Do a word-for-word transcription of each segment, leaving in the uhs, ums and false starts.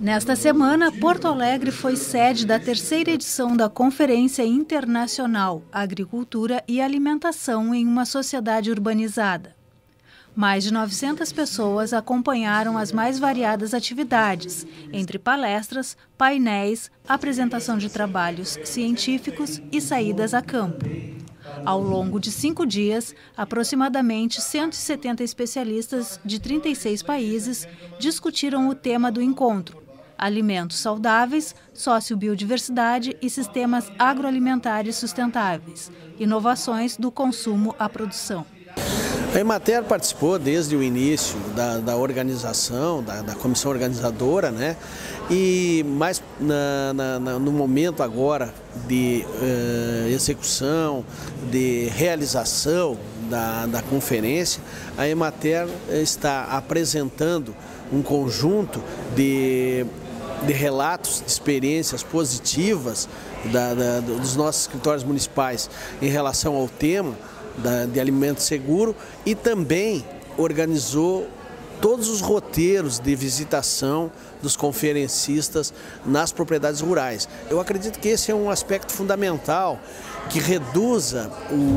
Nesta semana, Porto Alegre foi sede da terceira edição da Conferência Internacional Agricultura e Alimentação em uma Sociedade Urbanizada. Mais de novecentas pessoas acompanharam as mais variadas atividades, entre palestras, painéis, apresentação de trabalhos científicos e saídas a campo. Ao longo de cinco dias, aproximadamente cento e setenta especialistas de trinta e seis países discutiram o tema do encontro: alimentos saudáveis, sociobiodiversidade e sistemas agroalimentares sustentáveis, inovações do consumo à produção. A Emater participou desde o início da, da organização, da, da comissão organizadora, né? E mais na, na, na, no momento agora de uh, execução, de realização da, da conferência, a Emater está apresentando um conjunto de, de relatos, de experiências positivas da, da, dos nossos escritórios municipais em relação ao tema de alimento seguro, e também organizou todos os roteiros de visitação dos conferencistas nas propriedades rurais. Eu acredito que esse é um aspecto fundamental que reduza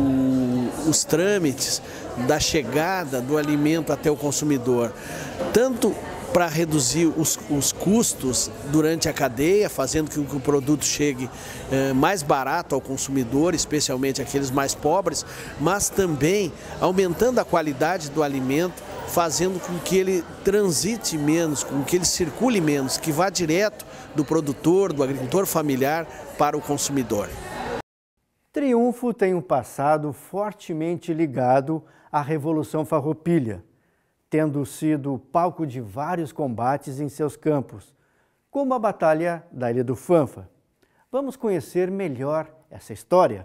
o, os trâmites da chegada do alimento até o consumidor, tanto para reduzir os, os custos durante a cadeia, fazendo com que o produto chegue eh, mais barato ao consumidor, especialmente aqueles mais pobres, mas também aumentando a qualidade do alimento, fazendo com que ele transite menos, com que ele circule menos, que vá direto do produtor, do agricultor familiar para o consumidor. Triunfo tem um passado fortemente ligado à Revolução Farroupilha, tendo sido palco de vários combates em seus campos, como a Batalha da Ilha do Fanfa. Vamos conhecer melhor essa história.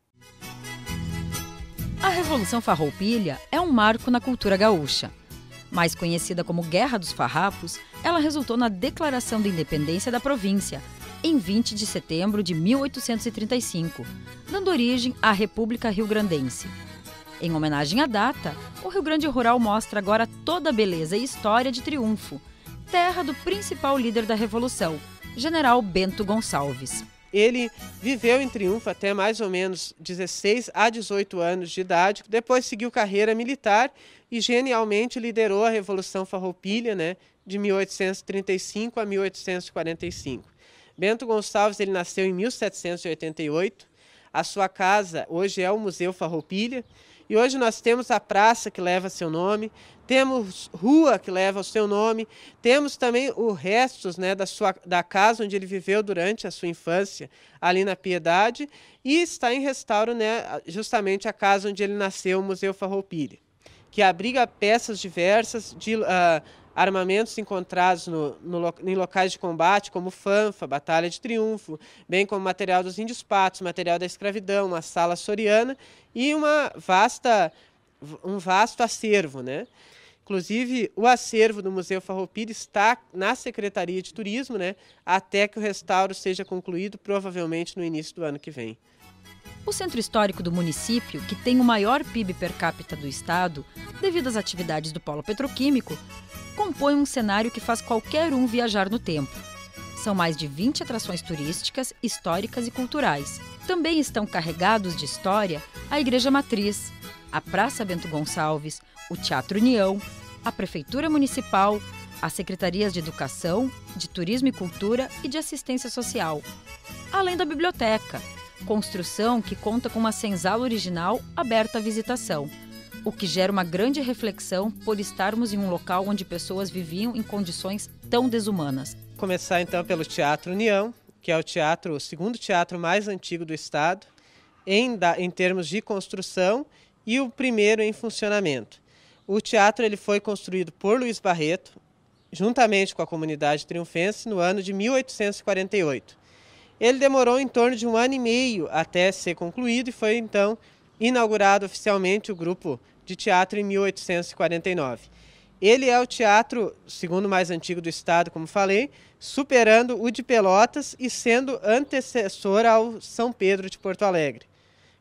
A Revolução Farroupilha é um marco na cultura gaúcha. Mais conhecida como Guerra dos Farrapos, ela resultou na Declaração da Independência da província, em vinte de setembro de mil oitocentos e trinta e cinco, dando origem à República Rio-Grandense. Em homenagem à data, o Rio Grande Rural mostra agora toda a beleza e história de Triunfo, terra do principal líder da Revolução, General Bento Gonçalves. Ele viveu em Triunfo até mais ou menos dezesseis a dezoito anos de idade, depois seguiu carreira militar e genialmente liderou a Revolução Farroupilha, né, de mil oitocentos e trinta e cinco a mil oitocentos e quarenta e cinco. Bento Gonçalves ele nasceu em mil setecentos e oitenta e oito, a sua casa hoje é o Museu Farroupilha, e hoje nós temos a praça que leva seu nome, temos rua que leva o seu nome, temos também os restos, né, da, sua, da casa onde ele viveu durante a sua infância, ali na Piedade, e está em restauro, né, justamente a casa onde ele nasceu, o Museu Farroupilha, que abriga peças diversas de uh, armamentos encontrados no, no, em locais de combate, como Fanfa, Batalha de Triunfo, bem como material dos índios patos, material da escravidão, uma sala açoriana e uma vasta, um vasto acervo, né? Inclusive, o acervo do Museu Farroupilha está na Secretaria de Turismo, né? Até que o restauro seja concluído, provavelmente no início do ano que vem. O centro histórico do município, que tem o maior P I B per capita do estado, devido às atividades do polo petroquímico, compõe um cenário que faz qualquer um viajar no tempo. São mais de vinte atrações turísticas, históricas e culturais. Também estão carregados de história a Igreja Matriz, a Praça Bento Gonçalves, o Teatro União, a Prefeitura Municipal, as Secretarias de Educação, de Turismo e Cultura e de Assistência Social, além da biblioteca, construção que conta com uma senzala original aberta à visitação, o que gera uma grande reflexão por estarmos em um local onde pessoas viviam em condições tão desumanas. Começar então pelo Teatro União, que é o teatro, o segundo teatro mais antigo do estado, em, em termos de construção, e o primeiro em funcionamento. O teatro ele foi construído por Luiz Barreto, juntamente com a comunidade triunfense, no ano de mil oitocentos e quarenta e oito. Ele demorou em torno de um ano e meio até ser concluído e foi então inaugurado oficialmente o grupo de teatro em mil oitocentos e quarenta e nove. Ele é o teatro segundo mais antigo do estado, como falei, superando o de Pelotas e sendo antecessor ao São Pedro de Porto Alegre.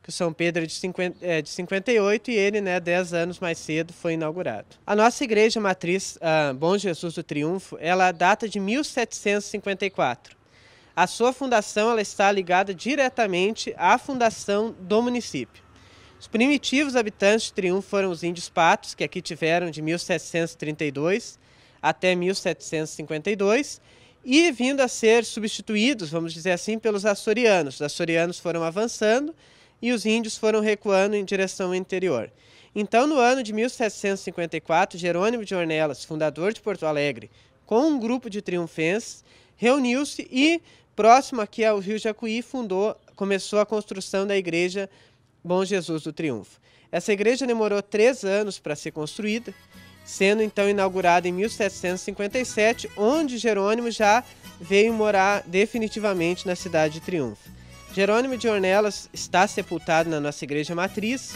que o São Pedro é de, cinquenta, é de cinquenta e oito e ele, né, dez anos mais cedo, foi inaugurado. A nossa igreja matriz, a Bom Jesus do Triunfo, ela data de mil setecentos e cinquenta e quatro. A sua fundação ela está ligada diretamente à fundação do município. Os primitivos habitantes de Triunfo foram os índios patos, que aqui tiveram de mil setecentos e trinta e dois até mil setecentos e cinquenta e dois, e vindo a ser substituídos, vamos dizer assim, pelos açorianos. Os açorianos foram avançando e os índios foram recuando em direção ao interior. Então, no ano de mil setecentos e cinquenta e quatro, Jerônimo de Ornelas, fundador de Porto Alegre, com um grupo de triunfenses, reuniu-se e, próximo aqui ao Rio Jacuí, fundou, começou a construção da igreja Bom Jesus do Triunfo. Essa igreja demorou três anos para ser construída, sendo então inaugurada em mil setecentos e cinquenta e sete, onde Jerônimo já veio morar definitivamente na cidade de Triunfo. Jerônimo de Ornelas está sepultado na nossa igreja matriz.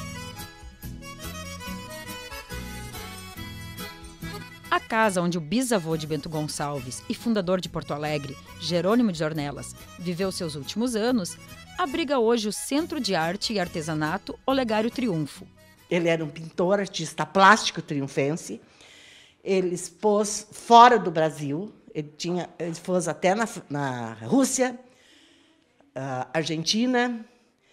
A casa onde o bisavô de Bento Gonçalves e fundador de Porto Alegre, Jerônimo de Ornelas, viveu seus últimos anos, abriga hoje o Centro de Arte e Artesanato Olegário Triunfo. Ele era um pintor, artista plástico triunfense. Ele expôs fora do Brasil, ele, tinha, ele expôs até na, na Rússia, Uh, Argentina,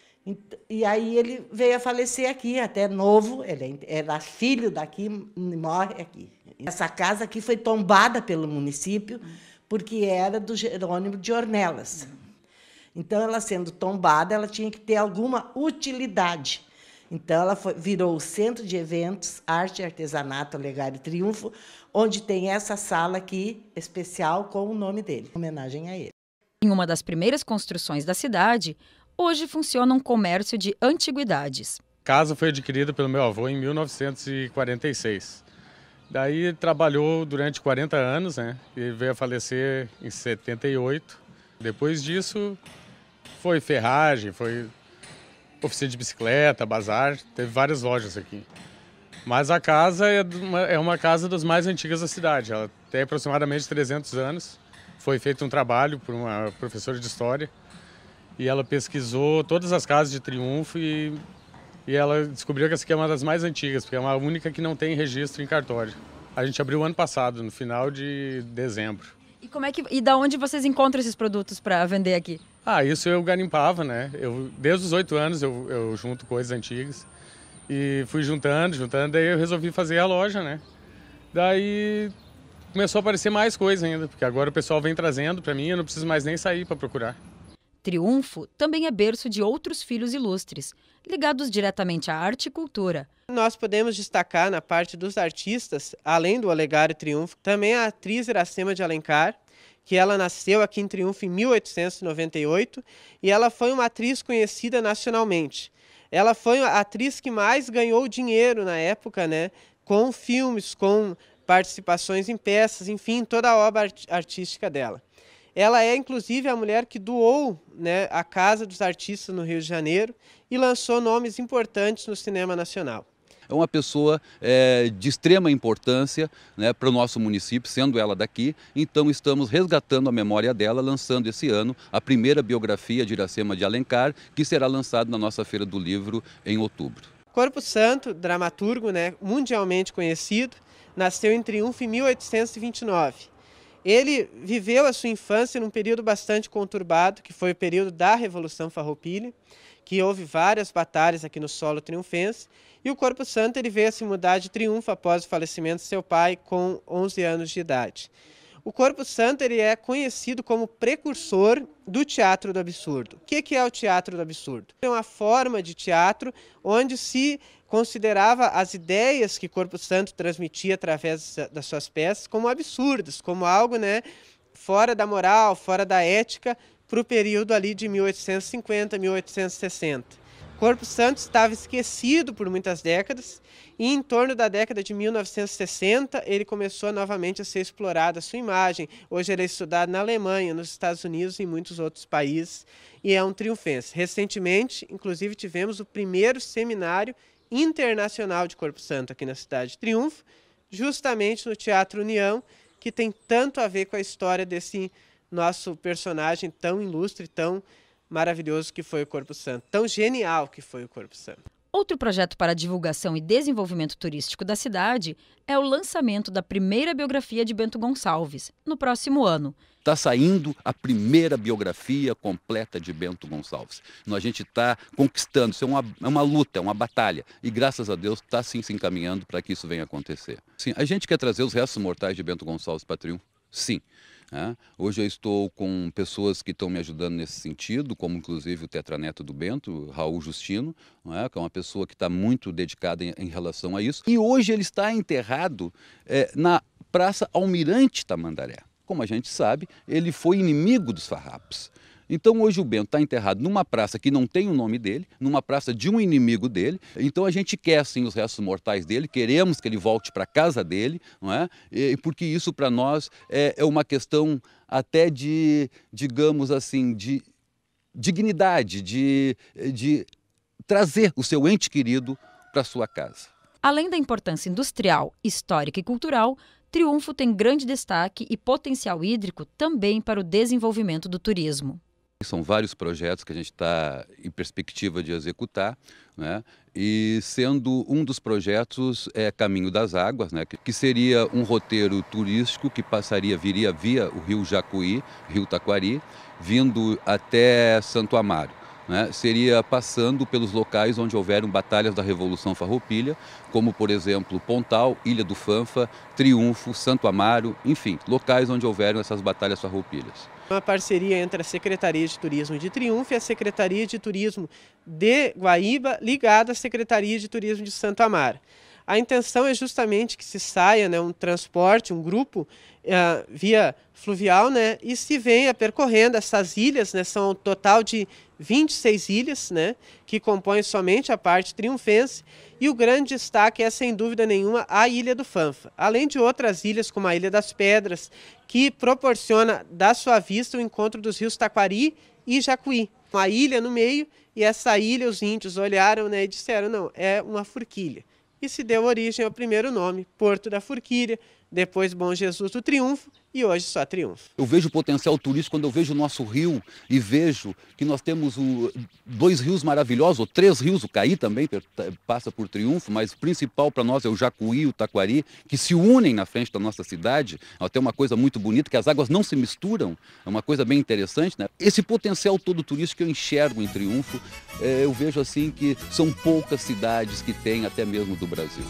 e aí ele veio a falecer aqui, até novo, ele era filho daqui, morre aqui. Essa casa aqui foi tombada pelo município, porque era do Jerônimo de Ornelas. Então, ela sendo tombada, ela tinha que ter alguma utilidade. Então, ela foi, virou o Centro de Eventos, Arte e Artesanato Olegário Triunfo, onde tem essa sala aqui, especial, com o nome dele, em homenagem a ele. Em uma das primeiras construções da cidade, hoje funciona um comércio de antiguidades. A casa foi adquirida pelo meu avô em mil novecentos e quarenta e seis. Daí trabalhou durante quarenta anos, né? E veio a falecer em setenta e oito. Depois disso, foi ferragem, foi oficina de bicicleta, bazar, teve várias lojas aqui. Mas a casa é uma, é uma casa das mais antigas da cidade, ela tem aproximadamente trezentos anos. Foi feito um trabalho por uma professora de história e ela pesquisou todas as casas de Triunfo e, e ela descobriu que essa aqui é uma das mais antigas, porque é uma única que não tem registro em cartório. A gente abriu ano passado, no final de dezembro. E como é que e da onde vocês encontram esses produtos para vender aqui? Ah, isso eu garimpava, né? Eu, desde os oito anos eu, eu junto coisas antigas e fui juntando, juntando, daí eu resolvi fazer a loja, né? Daí começou a aparecer mais coisa ainda, porque agora o pessoal vem trazendo para mim, eu não preciso mais nem sair para procurar. Triunfo também é berço de outros filhos ilustres, ligados diretamente à arte e cultura. Nós podemos destacar na parte dos artistas, além do Olegário Triunfo, também a atriz Iracema de Alencar, que ela nasceu aqui em Triunfo em mil oitocentos e noventa e oito e ela foi uma atriz conhecida nacionalmente. Ela foi a atriz que mais ganhou dinheiro na época, né, com filmes, com participações em peças, enfim, toda a obra artística dela. Ela é, inclusive, a mulher que doou, né, a Casa dos Artistas no Rio de Janeiro e lançou nomes importantes no cinema nacional. É uma pessoa é, de extrema importância, né, para o nosso município, sendo ela daqui. Então estamos resgatando a memória dela, lançando esse ano a primeira biografia de Iracema de Alencar, que será lançada na nossa Feira do Livro em outubro. Corpo Santo, dramaturgo, né, mundialmente conhecido, nasceu em Triunfo em mil oitocentos e vinte e nove. Ele viveu a sua infância num período bastante conturbado, que foi o período da Revolução Farroupilha, que houve várias batalhas aqui no solo triunfense, e o Corpo Santo ele veio a se mudar de Triunfo após o falecimento de seu pai com onze anos de idade. O Corpo Santo ele é conhecido como precursor do teatro do absurdo. O que é o teatro do absurdo? É uma forma de teatro onde se considerava as ideias que Corpo Santo transmitia através das suas peças como absurdas, como algo, né, fora da moral, fora da ética, para o período ali de mil oitocentos e cinquenta, mil oitocentos e sessenta. Corpo Santo estava esquecido por muitas décadas e em torno da década de mil novecentos e sessenta ele começou novamente a ser explorado a sua imagem. Hoje ele é estudado na Alemanha, nos Estados Unidos e em muitos outros países e é um triunfense. Recentemente, inclusive, tivemos o primeiro seminário internacional de Corpo Santo aqui na cidade de Triunfo, justamente no Teatro União, que tem tanto a ver com a história desse nosso personagem tão ilustre, tão maravilhoso que foi o Corpo Santo, tão genial que foi o Corpo Santo. Outro projeto para divulgação e desenvolvimento turístico da cidade é o lançamento da primeira biografia de Bento Gonçalves, no próximo ano. Está saindo a primeira biografia completa de Bento Gonçalves. A gente está conquistando, isso é uma, é uma luta, é uma batalha. E graças a Deus está sim se encaminhando para que isso venha acontecer. Sim, a gente quer trazer os restos mortais de Bento Gonçalves para Triunfo? Sim. É. Hoje eu estou com pessoas que estão me ajudando nesse sentido, como inclusive o tetraneto do Bento, Raul Justino, é? Que é uma pessoa que está muito dedicada em, em relação a isso. E hoje ele está enterrado é, na Praça Almirante Tamandaré. Como a gente sabe, ele foi inimigo dos farrapos. Então hoje o Bento está enterrado numa praça que não tem o nome dele, numa praça de um inimigo dele. Então a gente quer sim os restos mortais dele, queremos que ele volte para a casa dele, não é? E, porque isso para nós é, é uma questão até de, digamos assim, de dignidade, de, de trazer o seu ente querido para sua casa. Além da importância industrial, histórica e cultural, Triunfo tem grande destaque e potencial hídrico também para o desenvolvimento do turismo. São vários projetos que a gente está em perspectiva de executar, né? E sendo um dos projetos é Caminho das Águas, né? Que seria um roteiro turístico que passaria, viria via o rio Jacuí, rio Taquari, vindo até Santo Amaro. Né? Seria passando pelos locais onde houveram batalhas da Revolução Farroupilha, como por exemplo Pontal, Ilha do Fanfa, Triunfo, Santo Amaro, enfim, locais onde houveram essas batalhas farroupilhas. Uma parceria entre a Secretaria de Turismo de Triunfo e a Secretaria de Turismo de Guaíba, ligada à Secretaria de Turismo de Santo Amaro. A intenção é justamente que se saia, né, um transporte, um grupo uh, via fluvial, né, e se venha percorrendo essas ilhas, né, são um total de vinte e seis ilhas, né, que compõem somente a parte triunfense, e o grande destaque é, sem dúvida nenhuma, a Ilha do Fanfa, além de outras ilhas como a Ilha das Pedras, que proporciona da sua vista o encontro dos rios Taquari e Jacuí. Uma ilha no meio, e essa ilha os índios olharam, né, e disseram, não, é uma forquilha. E se deu origem ao primeiro nome, Porto da Forquilha, depois Bom Jesus do Triunfo e hoje só Triunfo. Eu vejo potencial turístico quando eu vejo o nosso rio e vejo que nós temos o, dois rios maravilhosos, ou três rios, o Caí também passa por Triunfo, mas o principal para nós é o Jacuí e o Taquari, que se unem na frente da nossa cidade. Até uma coisa muito bonita, que as águas não se misturam, é uma coisa bem interessante, né? Esse potencial todo turístico que eu enxergo em Triunfo, é, eu vejo assim que são poucas cidades que têm, até mesmo do Brasil.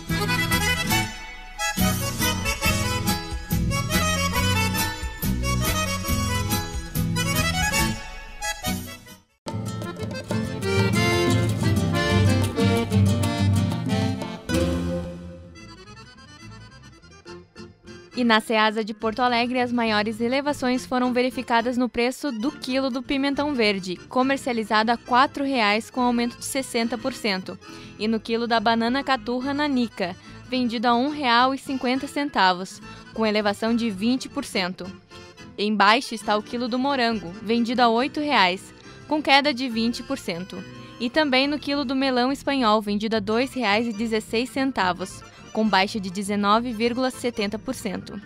E na Ceasa de Porto Alegre, as maiores elevações foram verificadas no preço do quilo do pimentão verde, comercializado a quatro reais com aumento de sessenta por cento, e no quilo da banana caturra nanica, vendido a um real e cinquenta centavos, com elevação de vinte por cento. Embaixo está o quilo do morango, vendido a oito reais, com queda de vinte por cento. E também no quilo do melão espanhol, vendido a dois reais e dezesseis centavos, com baixa de dezenove vírgula setenta por cento.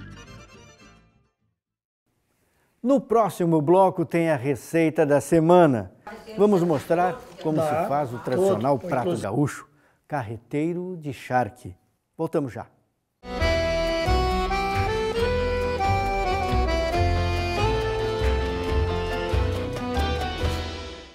No próximo bloco tem a receita da semana. Vamos mostrar como Dá, se faz o tradicional todo, prato inclusive. gaúcho, carreteiro de charque. Voltamos já.